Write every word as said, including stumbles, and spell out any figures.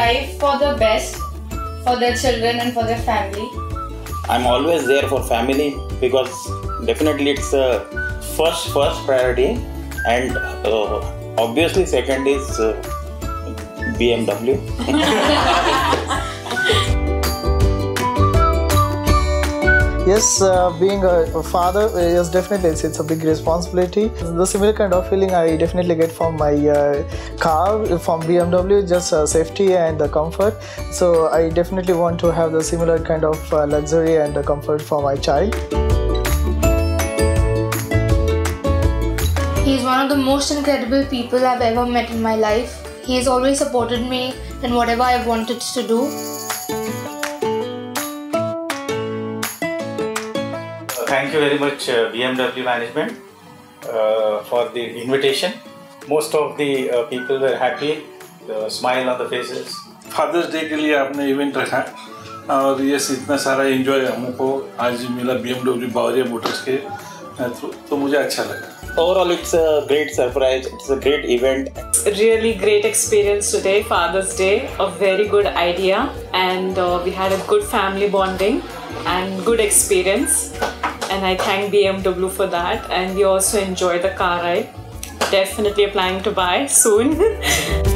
strive for the best for their children and for their family. I'm always there for family because definitely it's a first first priority, and uh, obviously second is uh, B M W. Yes, uh, being a, a father, yes, definitely it's, it's a big responsibility. The similar kind of feeling I definitely get from my uh, car, from B M W, just uh, safety and the comfort. So I definitely want to have the similar kind of uh, luxury and the comfort for my child. He's one of the most incredible people I've ever met in my life. He has always supported me in whatever I've wanted to do. Thank you very much uh, B M W management uh, for the invitation. Most of the uh, people were happy, uh, smile on the faces. Father's Day के लिए आपने event रखा और ये इतना सारा enjoy हमको आज मिला B M W Bavaria motors के थ्रू, तो मुझे अच्छा लगा. Overall, it's a great surprise. It's a great event. Really great experience today, Father's Day. A very good idea, and uh, we had a good family bonding and good experience. And I thank B M W for that. And we also enjoyed the car ride. Definitely planning to buy soon.